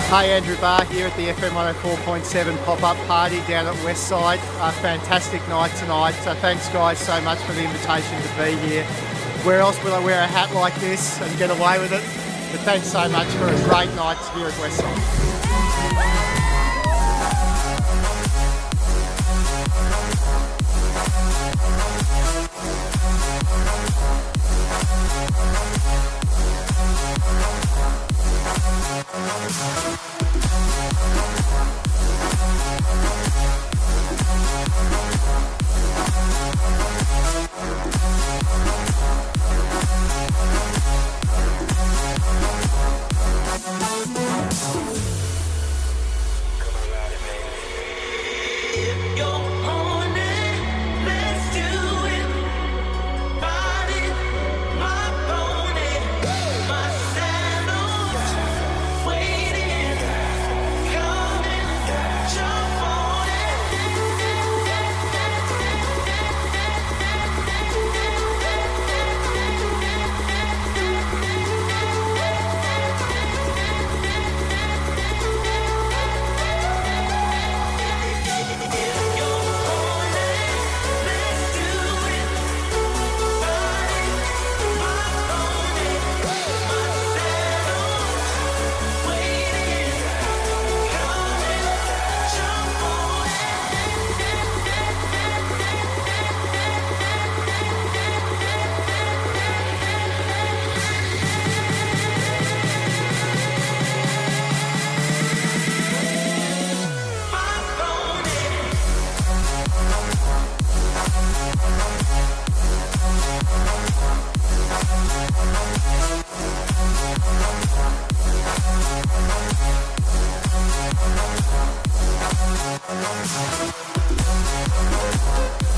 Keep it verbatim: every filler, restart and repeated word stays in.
Hey, Andrew Barr here at the F M one oh four point seven pop-up party down at Westside. A fantastic night tonight, so thanks guys so much for the invitation to be here. Where else will I wear a hat like this and get away with it? But thanks so much for a great night here at Westside. We'll be right back.